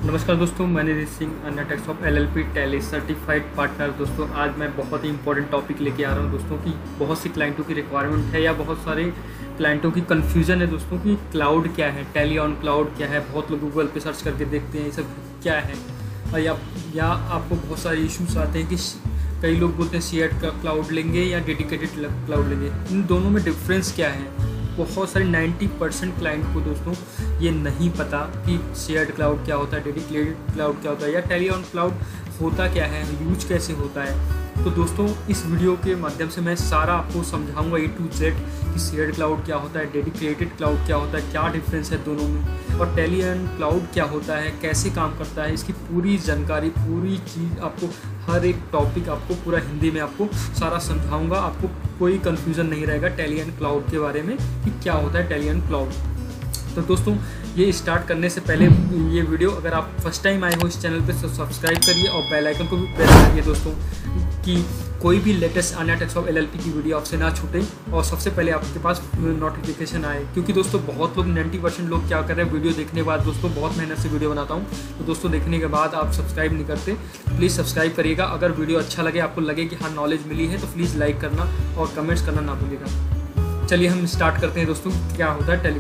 नमस्कार दोस्तों, मैंने Rishi Singh Annatex of LLP Tally certified partner. दोस्तों आज मैं बहुत ही इंपॉर्टेंट टॉपिक लेके आ रहा हूँ दोस्तों कि बहुत सी क्लाइंटों की रिक्वायरमेंट है या बहुत सारे क्लाइंटों की कन्फ्यूजन है दोस्तों कि क्लाउड क्या है, टैली ऑन क्लाउड क्या है। बहुत लोग गूगल पे सर्च करके देखते हैं ये सब क्या है, और या आपको बहुत सारे इश्यूज आते हैं कि कई लोग बोलते हैं शेयर्ड का क्लाउड लेंगे या डेडिकेटेड क्लाउड लेंगे। इन दोनों में डिफरेंस क्या है। बहुत सारे 90% क्लाइंट को दोस्तों ये नहीं पता कि शेयर्ड क्लाउड क्या होता है, डेडिकेटेड क्लाउड क्या होता है, या टैली ऑन क्लाउड होता क्या है, यूज कैसे होता है। तो दोस्तों इस वीडियो के माध्यम से मैं सारा आपको समझाऊंगा A to Z कि शेयर्ड क्लाउड क्या होता है, डेडिकेटेड क्लाउड क्या होता है, क्या डिफरेंस है दोनों में, और टैली ऑन क्लाउड क्या होता है, कैसे काम करता है। इसकी पूरी जानकारी, पूरी चीज़ आपको, हर एक टॉपिक आपको पूरा हिंदी में आपको सारा समझाऊंगा। आपको कोई कन्फ्यूज़न नहीं रहेगा टैली ऑन क्लाउड के बारे में कि क्या होता है टैली ऑन क्लाउड। तो दोस्तों ये स्टार्ट करने से पहले ये वीडियो अगर आप फर्स्ट टाइम आए हो इस चैनल पे तो सब्सक्राइब करिए और बेल आइकन को भी प्रेस करिए दोस्तों, कि कोई भी लेटेस्ट अन्नाटेक्स ऑफ LLP की वीडियो आपसे ना छूटे और सबसे पहले आपके पास नोटिफिकेशन आए। क्योंकि दोस्तों बहुत लोग 90% लोग क्या कर रहे हैं, वीडियो देखने के बाद दोस्तों बहुत मेहनत से वीडियो बनाता हूँ तो दोस्तों देखने के बाद आप सब्सक्राइब नहीं करते। प्लीज़ सब्सक्राइब करिएगा। अगर वीडियो अच्छा लगे, आपको लगे कि हाँ नॉलेज मिली है, तो प्लीज़ लाइक करना और कमेंट्स करना ना भूलिएगा। चलिए हम स्टार्ट करते हैं दोस्तों क्या होता है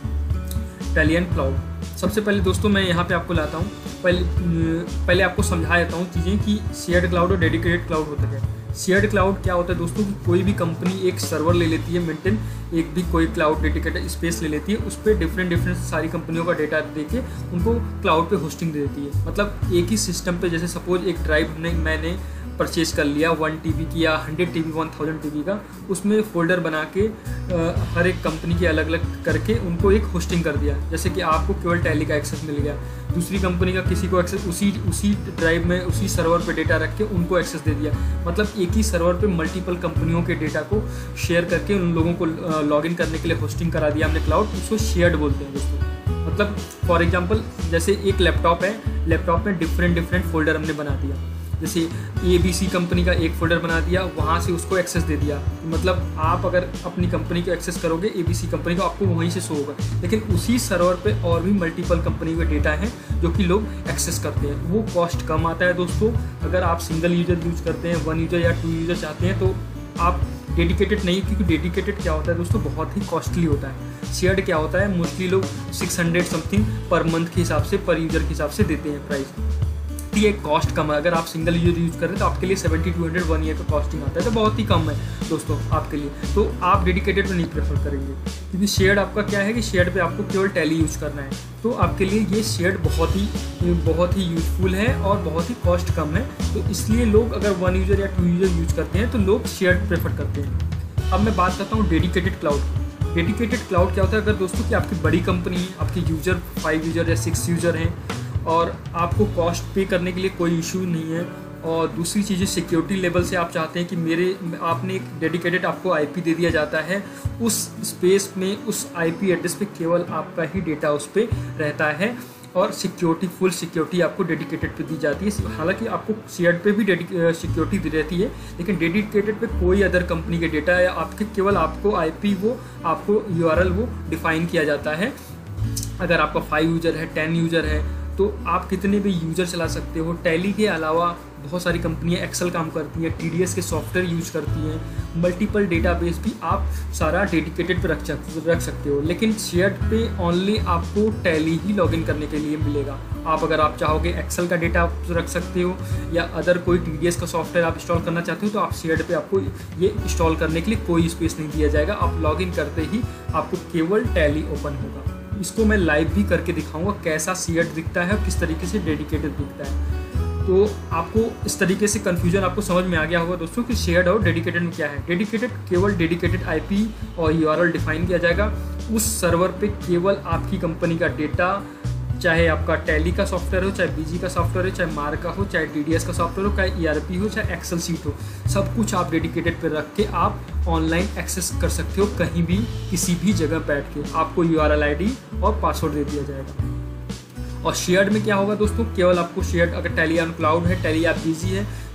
टैली ऑन क्लाउड। सबसे पहले दोस्तों मैं यहाँ पे आपको लाता हूँ, पहले आपको समझा देता हूँ चीज़ें कि शेयर्ड क्लाउड और डेडिकेटेड क्लाउड होता है। शेयर्ड क्लाउड क्या होता है दोस्तों कि कोई भी कंपनी एक सर्वर ले लेती है मेंटेन, एक भी कोई क्लाउड डेडिकेटेड स्पेस ले लेती है, उस पर डिफरेंट सारी कंपनियों का डेटा देके उनको क्लाउड पे होस्टिंग दे देती है। मतलब एक ही सिस्टम पे, जैसे सपोज एक ड्राइव मैंने परचेज कर लिया 1 TB की या 100 TB 1000 TB का, उसमें फोल्डर बना के हर एक कंपनी के अलग अलग करके उनको एक होस्टिंग कर दिया। जैसे कि आपको केवल टैली का एक्सेस मिल गया, दूसरी कंपनी का किसी को एक्सेस उसी ड्राइव में उसी सर्वर पे डेटा रख के उनको एक्सेस दे दिया। मतलब एक ही सर्वर पे मल्टीपल कंपनियों के डेटा को शेयर करके उन लोगों को लॉगिन करने के लिए होस्टिंग करा दिया हमने क्लाउड। उसको शेयर्ड बोलते हैं दोस्तों। मतलब फॉर एग्जाम्पल जैसे एक लैपटॉप है, लैपटॉप में डिफरेंट फोल्डर हमने बना दिया। जैसे ABC कंपनी का एक फोल्डर बना दिया, वहाँ से उसको एक्सेस दे दिया। मतलब आप अगर अपनी कंपनी को एक्सेस करोगे ABC कंपनी को, आपको वहीं से शो होगा, लेकिन उसी सर्वर पे और भी मल्टीपल कंपनी के डेटा हैं जो कि लोग एक्सेस करते हैं। वो कॉस्ट कम आता है दोस्तों। अगर आप सिंगल यूजर यूज करते हैं, 1 यूजर या 2 यूजर चाहते हैं, तो आप डेडिकेटेड नहीं, क्योंकि डेडिकेटेड क्या होता है दोस्तों बहुत ही कॉस्टली होता है। शेयर्ड क्या होता है, मोस्टली लोग 600 समथिंग पर मंथ के हिसाब से, पर यूजर के हिसाब से देते हैं प्राइस। ये कॉस्ट कम है। अगर आप सिंगल यूजर यूज कर रहे हैं तो आपके लिए 70-200 1 ईयर का कॉस्टिंग आता है, तो बहुत ही कम है दोस्तों आपके लिए। तो आप डेडिकेटेड में नहीं प्रेफर करेंगे, क्योंकि शेयर्ड आपका क्या है कि शेयर्ड पे आपको केवल टैली यूज करना है। तो आपके लिए ये शेयर्ड बहुत ही यूजफुल है और बहुत ही कॉस्ट कम है। तो इसलिए लोग अगर 1 यूजर या 2 यूजर यूज करते हैं तो लोग शेयर्ड प्रेफर करते हैं। अब मैं बात करता हूँ डेडिकेटेड क्लाउड। डेडिकेटेड क्लाउड क्या होता है, अगर दोस्तों कि आपकी बड़ी कंपनी है, आपके यूजर 5 यूजर या 6 यूजर हैं और आपको कॉस्ट पे करने के लिए कोई इशू नहीं है, और दूसरी चीज़ें सिक्योरिटी लेवल से आप चाहते हैं कि आपने एक डेडिकेटेड आपको IP दे दिया जाता है, उस स्पेस में उस IP एड्रेस पे केवल आपका ही डेटा उस पर रहता है, और फुल सिक्योरिटी आपको डेडिकेटेड पे दी जाती है। हालांकि आपको शेयर्ड पे भी सिक्योरिटी दी रहती है, लेकिन डेडिकेटेड पे कोई अदर कंपनी के डेटा या आपके केवल आपको IP वो आपको URL वो डिफाइन किया जाता है। अगर आपका 5 यूजर है, 10 यूजर है, तो आप कितने भी यूज़र चला सकते हो। टैली के अलावा बहुत सारी कंपनियां एक्सेल काम करती हैं, TDS के सॉफ्टवेयर यूज करती हैं, मल्टीपल डेटाबेस भी आप सारा डेडिकेटेड पे रख सकते हो। लेकिन शेयर्ड पे ओनली आपको टैली ही लॉगिन करने के लिए मिलेगा। अगर आप चाहोगे एक्सेल का डेटा आप रख सकते हो, या अदर कोई TDS का सॉफ्टवेयर आप इंस्टॉल करना चाहते हो, तो आप शेयर्ड पे आपको ये इंस्टॉल करने के लिए कोई स्पेस नहीं दिया जाएगा। आप लॉगिन करते ही आपको केवल टैली ओपन होगा। इसको मैं लाइव भी करके दिखाऊंगा कैसा शेयर्ड दिखता है और किस तरीके से डेडिकेटेड दिखता है। तो आपको इस तरीके से कन्फ्यूजन आपको समझ में आ गया होगा दोस्तों कि शेयर्ड और डेडिकेटेड में क्या है। डेडिकेटेड केवल डेडिकेटेड IP और URL डिफाइन किया जाएगा। उस सर्वर पे केवल आपकी कंपनी का डेटा, चाहे आपका टैली का सॉफ्टवेयर हो, चाहे BG का सॉफ्टवेयर हो, चाहे मार का हो, चाहे TDS का सॉफ्टवेयर हो, चाहे ERP हो, चाहे एक्सेल सीट हो, सब कुछ आप डेडिकेटेड पे रख के आप ऑनलाइन एक्सेस कर सकते हो कहीं भी, किसी भी जगह बैठ के। आपको URL ID और पासवर्ड दे दिया जाएगा। और शेयर्ड में क्या होगा दोस्तों, केवल आपको शेयर्ड, अगर टैली ऑन क्लाउड है, टैली आप BG है,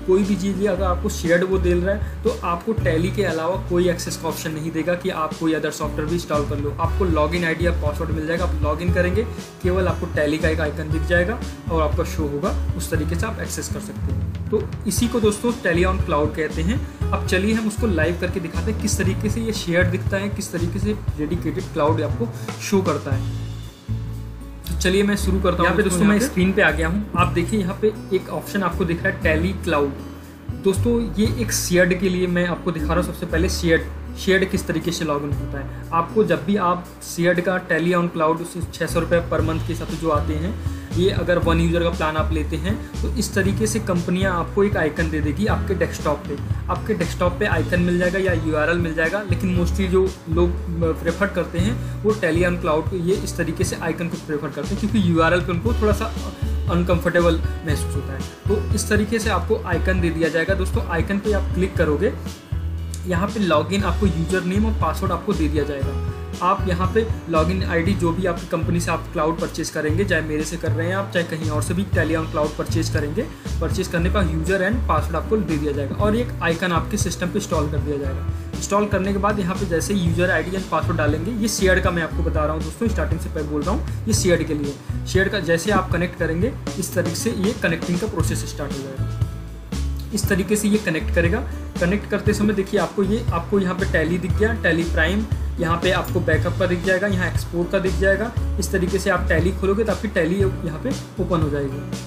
कोई भी चीज़ अगर आपको शेयर्ड वो दे रहा है तो आपको टैली के अलावा कोई एक्सेस का ऑप्शन नहीं देगा कि आप कोई अदर सॉफ्टवेयर भी इंस्टॉल कर लो। आपको लॉगिन आईडी या पासवर्ड मिल जाएगा, आप लॉगिन करेंगे, केवल आपको टैली का एक आइकन दिख जाएगा और आपका शो होगा, उस तरीके से आप एक्सेस कर सकते हो। तो इसी को दोस्तों टैली ऑन क्लाउड कहते हैं। अब चलिए हम उसको लाइव करके दिखाते हैं किस तरीके से ये शेयर्ड दिखता है, किस तरीके से डेडिकेटेड क्लाउड आपको शो करता है। तो चलिए मैं शुरू करता हूँ। यहाँ पे दोस्तों मैं स्क्रीन पे आ गया हूँ। आप देखिए यहाँ पे एक ऑप्शन आपको दिख रहा है टैली क्लाउड। दोस्तों ये एक शेयर्ड के लिए मैं आपको दिखा रहा हूँ। सबसे पहले शेयर्ड किस तरीके से लॉगिन होता है। आपको जब भी आप शेयर्ड का टैली ऑन क्लाउड 600 रुपये पर मंथ के हिसाब से जो आते हैं, ये अगर 1 यूज़र का प्लान आप लेते हैं तो इस तरीके से कंपनियां आपको एक आइकन दे देगी आपके डेस्कटॉप पे। आपके डेस्कटॉप पे आइकन मिल जाएगा या यूआरएल मिल जाएगा, लेकिन मोस्टली जो लोग प्रेफर करते हैं वो टैली ऑन क्लाउड को ये इस तरीके से आइकन को प्रेफर करते हैं, क्योंकि यूआरएल पे उनको थोड़ा सा अनकंफर्टेबल महसूस होता है। तो इस तरीके से आपको आइकन दे दिया जाएगा। दोस्तों आइकन पे आप क्लिक करोगे, यहाँ पे लॉगिन आपको यूजर नेम और पासवर्ड आपको दे दिया जाएगा। आप यहाँ पे लॉगिन आईडी जो भी आपकी कंपनी से आप क्लाउड परचेज करेंगे, चाहे मेरे से कर रहे हैं आप, चाहे कहीं और से भी टैली ऑन क्लाउड परचेज करेंगे, परचेज करने पर यूजर एंड पासवर्ड आपको दे दिया जाएगा और एक आइकन आपके सिस्टम पे इंस्टॉल कर दिया जाएगा। इंस्टॉल करने के बाद यहाँ पे जैसे यूजर आईडी एंड पासवर्ड डालेंगे, ये शेयर्ड का मैं आपको बता रहा हूँ दोस्तों, स्टार्टिंग से पहले बोल रहा हूँ, ये शेयर्ड के लिए। शेयर्ड का जैसे आप कनेक्ट करेंगे इस तरीके से ये कनेक्टिंग का प्रोसेस स्टार्ट हो जाएगा। इस तरीके से ये कनेक्ट करेगा। कनेक्ट करते समय देखिए आपको यहाँ पे टैली दिख गया, टैली प्राइम, यहाँ पे आपको बैकअप का दिख जाएगा, यहाँ एक्सपोर्ट का दिख जाएगा। इस तरीके से आप टैली खोलोगे तो आपकी टैली यहाँ पे ओपन हो जाएगी।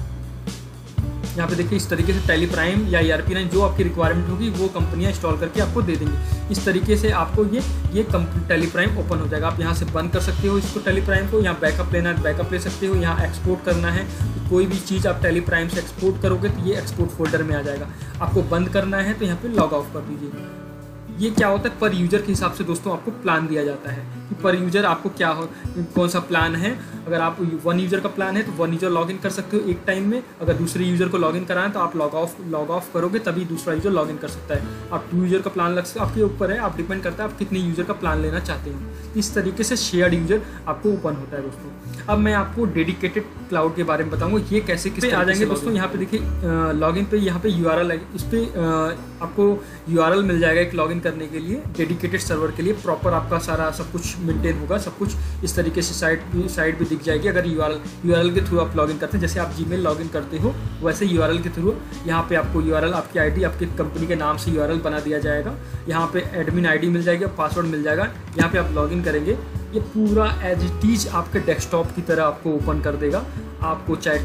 यहाँ पे देखिए इस तरीके से टैली प्राइम या ERP9 जो आपकी रिक्वायरमेंट होगी वो कंपनियाँ इंस्टॉल करके आपको दे देंगी। इस तरीके से आपको ये टैली प्राइम ओपन हो जाएगा। आप यहाँ से बंद कर सकते हो इसको टैली प्राइम को, यहाँ बैकअप लेना है बैकअप ले सकते हो, यहाँ एक्सपोर्ट करना है कोई भी चीज़ आप टैली प्राइम से एक्सपोर्ट करोगे तो ये एक्सपोर्ट फोल्डर में आ जाएगा। आपको बंद करना है तो यहाँ पे लॉग ऑफ कर दीजिए। ये क्या होता है, पर यूजर के हिसाब से दोस्तों आपको प्लान दिया जाता है कि पर यूजर आपको कौन सा प्लान है। अगर आप 1 यूजर का प्लान है तो 1 यूजर लॉगिन कर सकते हो एक टाइम में। अगर दूसरे यूजर को लॉगिन कराना है तो आप लॉग ऑफ करोगे तभी दूसरा यूजर लॉगिन कर सकता है। आप 2 यूजर का प्लान आपके ऊपर है, आप डिपेंड करता है आप कितने यूजर का प्लान लेना चाहते हैं। इस तरीके से शेयर्ड यूजर आपको ओपन होता है दोस्तों। अब मैं आपको डेडिकेटेड क्लाउड के बारे में बताऊंगा, ये कैसे किस आ जाएंगे दोस्तों। यहाँ पे देखिए लॉगिन पे यहाँ पे यूआरएल है, इस पर आपको यूआरएल मिल जाएगा एक लॉगिन करने के लिए। डेडिकेटेड सर्वर के लिए प्रॉपर आपका सारा सब कुछ मेंटेन होगा, सब कुछ इस तरीके से साइट भी दिख जाएगी। अगर यूआरएल के थ्रू आप लॉगिन करते हैं, जैसे आप जीमेल लॉगिन करते हो वैसे यूआरएल के थ्रू यहाँ पे आपको यूआरएल आपकी आईडी आपकी कंपनी के नाम से यूआरएल बना दिया जाएगा। यहाँ पे एडमिन आईडी मिल जाएगी, पासवर्ड मिल जाएगा। यहाँ पे आप लॉगिन करेंगे, ये पूरा एज इट इज आपके डेस्कटॉप की तरह आपको ओपन कर देगा। आपको चाहे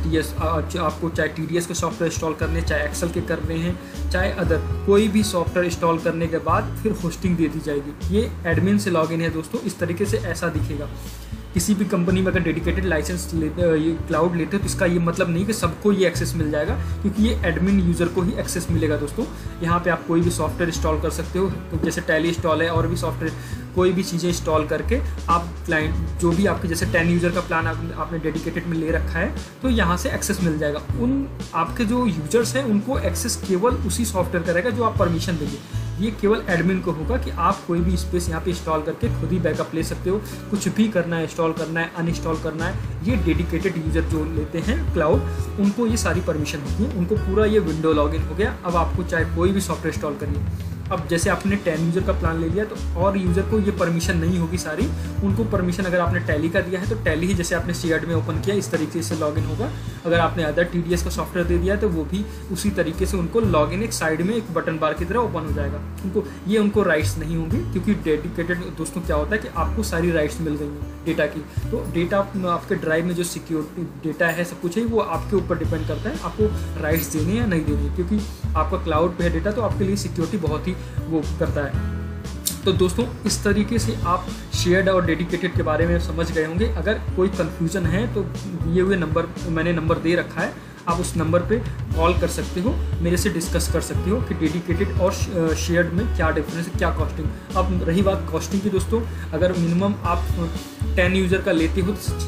TDS के सॉफ्टवेयर इंस्टॉल करने, चाहे एक्सेल के करने हैं, चाहे अदर कोई भी सॉफ्टवेयर इंस्टॉल करने के बाद फिर होस्टिंग दे दी जाएगी। ये एडमिन से लॉगिन है दोस्तों, इस तरीके से ऐसा दिखेगा। किसी भी कंपनी में अगर डेडिकेटेड लाइसेंस ये क्लाउड लेते हो तो इसका ये मतलब नहीं कि सबको ये एक्सेस मिल जाएगा, क्योंकि ये एडमिन यूज़र को ही एक्सेस मिलेगा दोस्तों। यहाँ पे आप कोई भी सॉफ्टवेयर इंस्टॉल कर सकते हो, तो जैसे टैली इंस्टॉल है और भी सॉफ्टवेयर कोई भी चीज़ें इंस्टॉल करके आप क्लाइंट जो भी आपके जैसे 10 यूज़र का प्लान आपने डेडिकेटेड में ले रखा है तो यहाँ से एक्सेस मिल जाएगा। उन आपके जो यूजर्स हैं उनको एक्सेस केवल उसी सॉफ्टवेयर का रहेगा जो आप परमिशन देंगे। ये केवल एडमिन को होगा कि आप कोई भी स्पेस यहाँ पे इंस्टॉल करके खुद ही बैकअप ले सकते हो। कुछ भी करना है, इंस्टॉल करना है, अनइंस्टॉल करना है, ये डेडिकेटेड यूजर जो लेते हैं क्लाउड उनको ये सारी परमिशन होती है। उनको पूरा ये विंडो लॉगिन हो गया। अब आपको चाहे कोई भी सॉफ्टवेयर इंस्टॉल करिए। अब जैसे आपने 10 यूज़र का प्लान ले लिया तो और यूज़र को ये परमिशन नहीं होगी सारी। उनको परमिशन अगर आपने टैली का दिया है तो टैली ही जैसे आपने शेयर्ड में ओपन किया इस तरीके से लॉगिन होगा। अगर आपने अदर TDS का सॉफ्टवेयर दे दिया है तो वो भी उसी तरीके से उनको लॉगिन एक साइड में एक बटन बार की तरह ओपन हो जाएगा। उनको राइट्स नहीं होंगे, क्योंकि डेडिकेटेड दोस्तों क्या होता है कि आपको सारी राइट्स मिल गई हैं डेटा की। तो डेटा आपके ड्राइव में जो सिक्योरिटी डेटा है सब कुछ है वो आपके ऊपर डिपेंड करता है आपको राइट्स देने या नहीं देने, क्योंकि आपका क्लाउड पे है डेटा तो आपके लिए सिक्योरिटी बहुत ही वो करता है। तो दोस्तों इस तरीके से आप शेयर्ड और डेडिकेटेड के बारे में समझ गए होंगे। अगर कोई कन्फ्यूजन है तो दिए हुए मैंने नंबर दे रखा है, आप उस नंबर पे कॉल कर सकते हो, मेरे से डिस्कस कर सकते हो कि डेडिकेटेड और शेयर्ड में क्या डिफरेंस है, क्या कॉस्टिंग। अब रही बात कॉस्टिंग की दोस्तों, अगर मिनिमम आप 10 यूज़र का लेते हो तो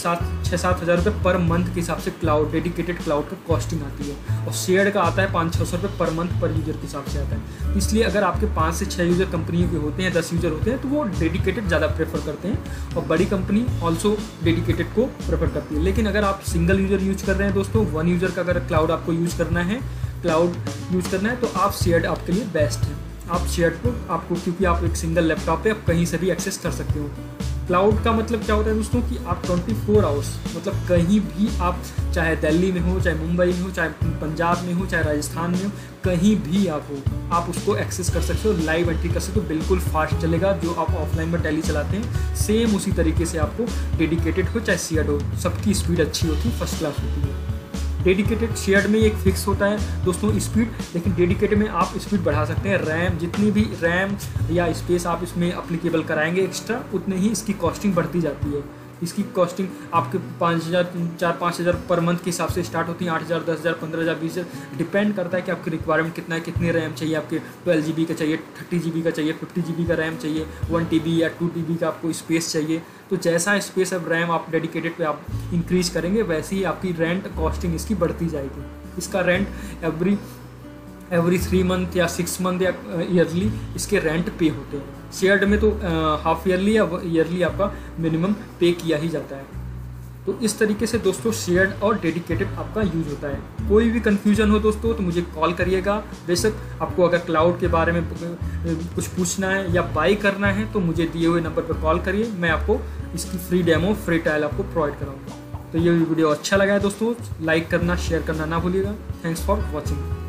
6-7 हज़ार रुपये पर मंथ के हिसाब से क्लाउड डेडिकेटेड क्लाउड का कॉस्टिंग आती है, और शेयर्ड का आता है 500-600 रुपये पर मंथ पर यूज़र के हिसाब से आता है। इसलिए अगर आपके 5 से 6 यूज़र कंपनियों के होते हैं, 10 यूज़र होते हैं, तो वो डेडिकेटेड ज़्यादा प्रेफर करते हैं, और बड़ी कंपनी ऑल्सो डेडिकेटेड को प्रेफर करती है। लेकिन अगर आप सिंगल यूज़र यूज कर रहे हैं दोस्तों, 1 यूज़र का अगर क्लाउड आपको यूज करना है क्लाउड यूज़ करना है तो आप शेयर्ड आपके लिए बेस्ट है। आप शेयर्ड को आपको, क्योंकि आप एक सिंगल लैपटॉप पे आप कहीं से भी एक्सेस कर सकते हो। क्लाउड का मतलब क्या होता है दोस्तों कि आप 24 आवर्स मतलब कहीं भी आप, चाहे दिल्ली में हो, चाहे मुंबई में हो, चाहे पंजाब में हो, चाहे राजस्थान में हो, कहीं भी आप हो, आप उसको एक्सेस कर सकते हो, लाइव एंट्री कर सकते हो, बिल्कुल फास्ट चलेगा। जो आप ऑफलाइन में टैली चलाते हैं सेम उसी तरीके से आपको डेडिकेटेड हो चाहे शेयर्ड हो, सबकी स्पीड अच्छी होती है, फर्स्ट क्लास होती है। डेडिकेटेड शेयर्ड में एक फिक्स होता है दोस्तों स्पीड, लेकिन डेडिकेटेड में आप स्पीड बढ़ा सकते हैं। रैम, जितनी भी रैम या स्पेस आप इसमें अप्लीकेबल कराएंगे एक्स्ट्रा, उतने ही इसकी कॉस्टिंग बढ़ती जाती है। इसकी कॉस्टिंग आपके 4-5 हज़ार पर मंथ के हिसाब से स्टार्ट होती है, 8,000, 10,000, 15,000, 20,000, डिपेंड करता है कि आपकी रिक्वायरमेंट कितना है, कितनी रैम चाहिए आपके। 12 GB का चाहिए, 30 GB का चाहिए, 50 GB का रैम चाहिए, 1 TB या 2 TB का आपको स्पेस चाहिए। तो जैसा स्पेस अब रैम आप डेडिकेटेड पे आप इंक्रीज करेंगे, वैसे ही आपकी रेंट कॉस्टिंग इसकी बढ़ती जाएगी। इसका रेंट एवरी 3 मंथ या 6 मंथ या ईयरली इसके रेंट पे होते हैं। शेयर्ड में तो हाफ ईयरली या ईयरली आपका मिनिमम पे किया ही जाता है। तो इस तरीके से दोस्तों शेयर्ड और डेडिकेटेड आपका यूज होता है। कोई भी कन्फ्यूजन हो दोस्तों तो मुझे कॉल करिएगा। बेशक आपको अगर क्लाउड के बारे में कुछ पूछना है या बाई करना है तो मुझे दिए हुए नंबर पर कॉल करिए, मैं आपको इसकी फ्री डेमो, फ्री ट्रायल आपको प्रोवाइड कराऊंगा। तो ये वीडियो अच्छा लगा है दोस्तों, लाइक करना, शेयर करना ना भूलिएगा। Thanks for watching.